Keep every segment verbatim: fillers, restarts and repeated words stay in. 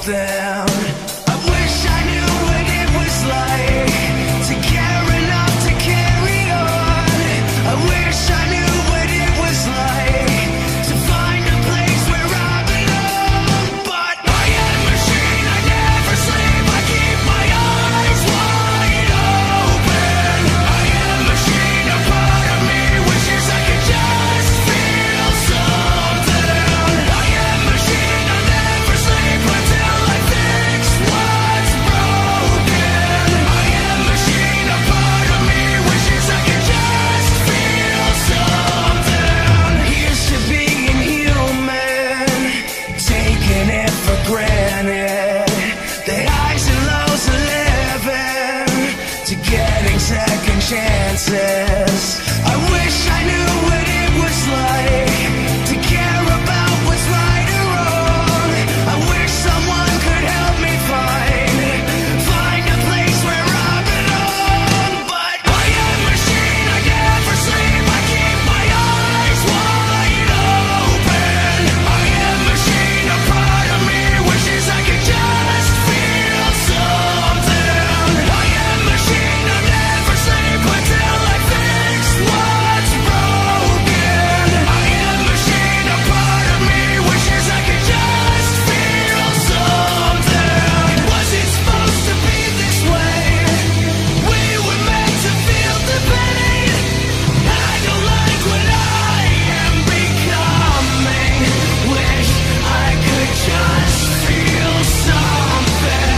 something. I wish I knew what it was like to care enough to carry on. I wish I knew what it was like to find a place where I belong. But I am a machine, I never sleep, I keep my eyes wide open. I am a machine, a part of me wishes I could just feel something. I am a machine, I never sleep until I fix what's broken. I am a machine, a part of me wishes I could just feel something. Here's to being human, taking it for granted. The highs and lows of living, to getting second chances. I wish I knew what it was like to care about what's right or wrong. I wish someone could help me find Find a place where I belong. But I am a machine, I never sleep, I keep my eyes wide open. I am a machine, a part of me wishes I could just feel something. I am a machine, I never sleep until I fix what's broken. I am a machine, a part of me wishes I could just feel something. Was it supposed to be this way? We were meant to feel the pain. I don't like what I am becoming. Wish I could just feel something.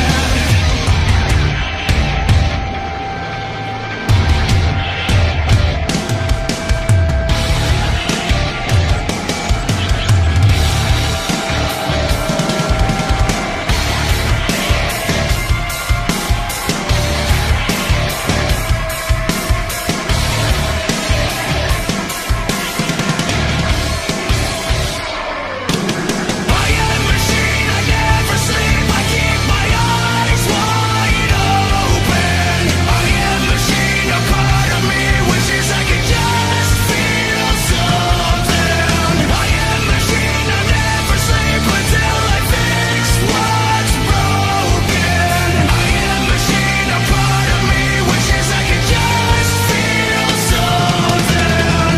I am a machine, I never sleep, I keep my eyes wide open. I am a machine, a part of me wishes I could just feel something. I am a machine, I never sleep until I fix what's broken. I am a machine, a part of me wishes I could just feel something.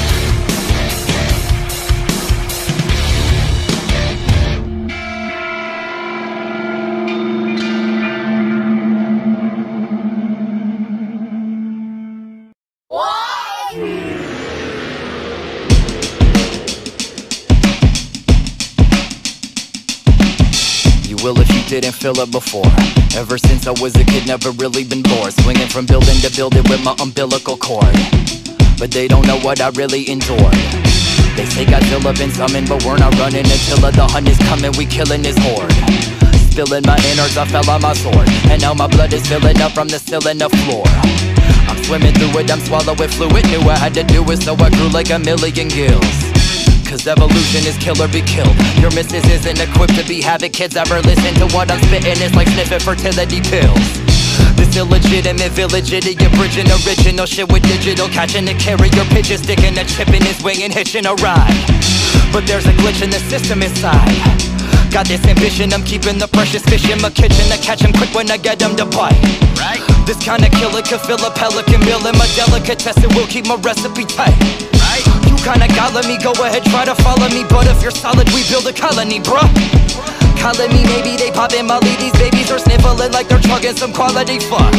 You will if you didn't feel it before. Ever since I was a kid, never really been bored, swinging from building to building with my umbilical cord. But they don't know what I really endured. They say Godzilla been summoned, but we're not running until the hunt is coming, we killing his horde. Spilling my innards, I fell on my sword, and now my blood is filling up from the ceiling to floor. I'm swimming through it, I'm swallowing fluid. Knew I had to do it, so I grew like a million gills. Cause evolution is kill or be killed. Your missus isn't equipped to be havoc. Kids ever listen to what I'm spitting? It's like sniffing fertility pills. This illegitimate village idiot bridging original shit with digital, catching a carrier pigeon, sticking a chip in his wing and hitching a ride. But there's a glitch in the system inside. Got this ambition, I'm keeping the precious fish in my kitchen to catch 'em quick when I get 'em to bite. Right? This kind of killer could fill a pelican meal in my delicatessen, will keep my recipe tight. Right? You kinda gotta me, go ahead, try to follow me, but if you're solid, we build a colony, bruh. Calling me, maybe they poppin' Molly, these babies are sniffling like they're chugging some quality fuck.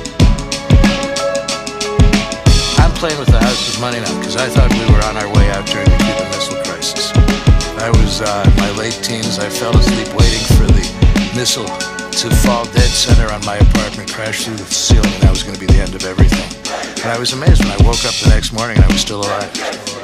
I'm playing with the house's money now, because I thought we were on our way out during the Cuban Missile Crisis. I was uh, in my late teens, I fell asleep waiting for the missile to fall dead center on my apartment, crash through the ceiling, and that was going to be the end of everything. And I was amazed when I woke up the next morning and I was still alive.